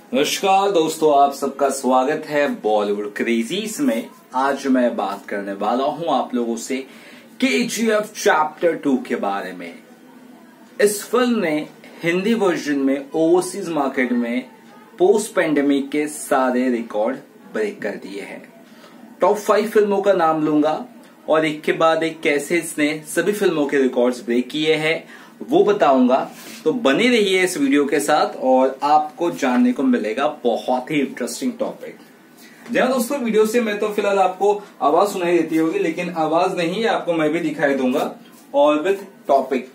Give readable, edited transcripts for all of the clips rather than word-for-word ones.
नमस्कार दोस्तों, आप सबका स्वागत है बॉलीवुड क्रेजीज में। आज मैं बात करने वाला हूं आप लोगों से केजीएफ चैप्टर 2 के बारे में। इस फिल्म ने हिंदी वर्जन में ओवरसीज मार्केट में पोस्ट पेंडेमिक के सारे रिकॉर्ड ब्रेक कर दिए हैं। टॉप 5 फिल्मों का नाम लूंगा और एक के बाद एक कैसे इसने सभी फिल्मों के रिकॉर्ड्स ब्रेक किए हैं वो बताऊंगा। तो बने रहिए इस वीडियो के साथ और आपको जानने को मिलेगा बहुत ही इंटरेस्टिंग टॉपिक। जी दोस्तों, वीडियो से मैं तो फिलहाल आपको आवाज सुनाई देती होगी, लेकिन आवाज नहीं, आपको मैं भी दिखाई दूंगा और विद टॉपिक।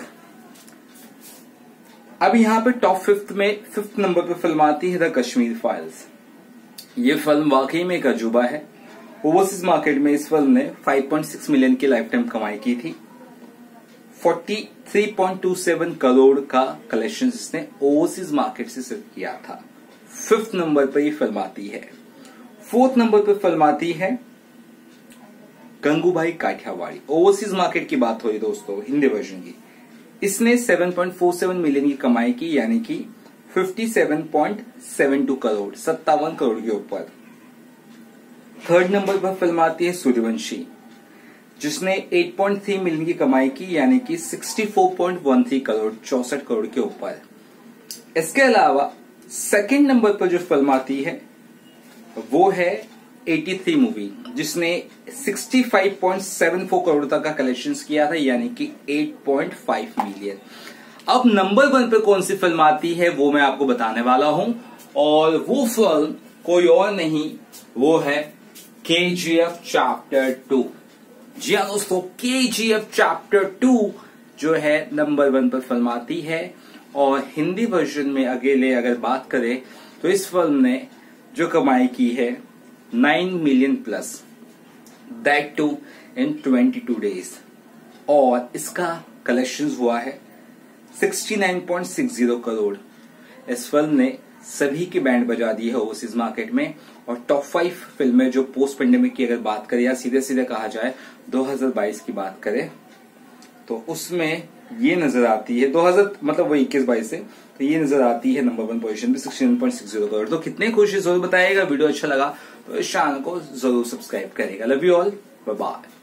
अब यहाँ पे टॉप 5 में 5th नंबर पे फिल्म आती है द कश्मीर फाइल्स। ये फिल्म वाकई में एक अजूबा है। ओवरसीज मार्केट में इस फिल्म ने 5.6 मिलियन की लाइफ टाइम कमाई की थी। 43.27 करोड़ का कलेक्शन इसने ओवरसीज मार्केट से सिर्फ किया था। 5th नंबर पर ये फिल्म आती है। 4th नंबर पर फिल्म आती है गंगूबाई काठियावाड़ी। ओवरसीज मार्केट की बात हो रही दोस्तों, हिंदी वर्जन की। इसने 7.47 मिलियन की कमाई की, यानी कि 57.72 करोड़, 57 करोड़ के ऊपर। 3rd नंबर पर फिल्म आती है सूर्यवंशी, जिसने 8.3 मिलियन की कमाई की, यानी कि 64.13 करोड़, 64 करोड़ के ऊपर। इसके अलावा 2nd नंबर पर जो फिल्म आती है वो है 83 मूवी, जिसने 65.74 करोड़ तक का कलेक्शंस किया था, यानी कि 8.5 मिलियन। अब नंबर 1 पे कौन सी फिल्म आती है वो मैं आपको बताने वाला हूं, और वो फिल्म कोई और नहीं, वो है केजीएफ चैप्टर 2। जी हाँ दोस्तों, केजीएफ चैप्टर 2 जो है नंबर 1 पर फिल्म आती है। और हिंदी वर्जन में अगर बात करें तो इस फिल्म ने जो कमाई की है 9 million plus, that too in 22 days. और इसका कलेक्शंस हुआ है 69.60 करोड़। इस फिल्म ने सभी की बैंड बजा दी है ओवरसीज मार्केट में। और टॉप 5 फिल्में जो पोस्ट पेंडेमिक की अगर बात करें या सीधे सीधे कहा जाए 2022 की बात करें तो उसमें ये नजर आती है 2000 मतलब वो 21-22 से, तो ये नजर आती है नंबर 1 पोजीशन पे 69.60 करोड़। तो कितने खुश जरूर बताइएगा। वीडियो अच्छा लगा तो इस चैनल को जरूर सब्सक्राइब करेगा। Love you all, bye bye.